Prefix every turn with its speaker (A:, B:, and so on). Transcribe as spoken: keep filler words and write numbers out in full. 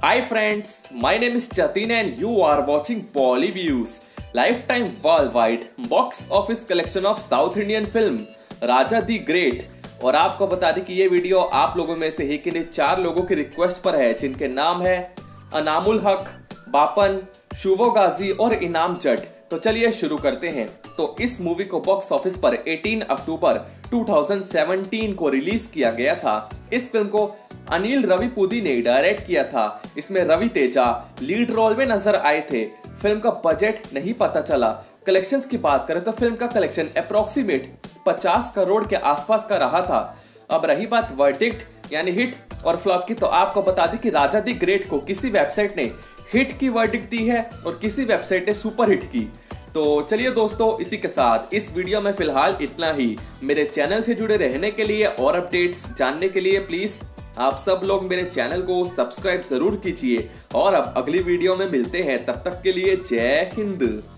A: Hi friends, my name is Jatin and you are watching Polyviews, lifetime worldwide box office collection of South Indian film Raja the great. और आपको बता दें कि ये video आप लोगों में से ही किन्हीं चार लोगों की रिक्वेस्ट पर है, जिनके नाम है अनामुल हक, बापन, शुभो गाजी और इनाम जट। तो चलिए शुरू करते हैं। तो इस मूवी को बॉक्स ऑफिस पर अठारह अक्टूबर दो हज़ार सत्रह को रिलीज किया गया था। इस फिल्म को अनिल रविपुदी ने डायरेक्ट किया था। इसमें रवि तेजा लीड रोल में नजर आए थे। फिल्म का बजट नहीं पता चला। कलेक्शंस की बात करें तो फिल्म का कलेक्शन अप्रोक्सीमेट पचास करोड़ के आसपास का रहा था। अब रही बात वर्डिक्ट यानी हिट और फ्लॉप की, तो आपको बता दें कि राजा दी ग्रेट को किसी वेबसाइट ने हिट की वर्डिक्ट दी है और किसी वेबसाइट ने सुपर हिट की। तो चलिए दोस्तों, इसी के साथ इस वीडियो में फिलहाल इतना ही। मेरे चैनल से जुड़े रहने के लिए और अपडेट्स जानने के लिए प्लीज आप सब लोग मेरे चैनल को सब्सक्राइब जरूर कीजिए। और अब अगली वीडियो में मिलते हैं, तब तक के लिए जय हिंद।